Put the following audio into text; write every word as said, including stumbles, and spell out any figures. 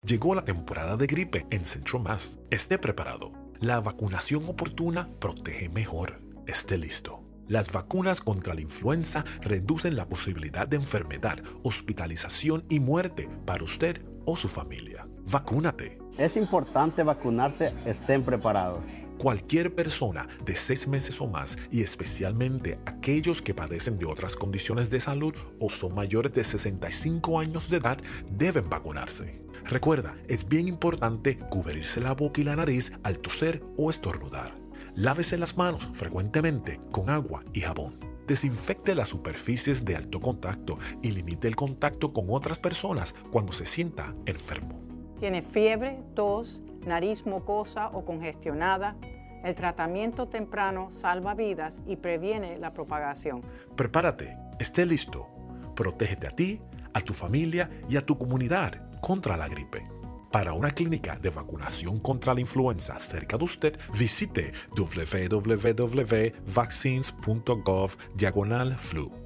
Llegó la temporada de gripe en Centro Mass. Esté preparado. La vacunación oportuna protege mejor. Esté listo. Las vacunas contra la influenza reducen la posibilidad de enfermedad, hospitalización y muerte para usted o su familia. Vacúnate. Es importante vacunarse, estén preparados. Cualquier persona de seis meses o más, y especialmente aquellos que padecen de otras condiciones de salud o son mayores de sesenta y cinco años de edad, deben vacunarse. Recuerda, es bien importante cubrirse la boca y la nariz al toser o estornudar. Lávese las manos frecuentemente con agua y jabón. Desinfecte las superficies de alto contacto y limite el contacto con otras personas cuando se sienta enfermo. ¿Tiene fiebre, tos, nariz mocosa o congestionada? El tratamiento temprano salva vidas y previene la propagación. Prepárate, esté listo. Protégete a ti, a tu familia y a tu comunidad contra la gripe. Para una clínica de vacunación contra la influenza cerca de usted, visite w w w punto vaccines punto gov diagonal flu.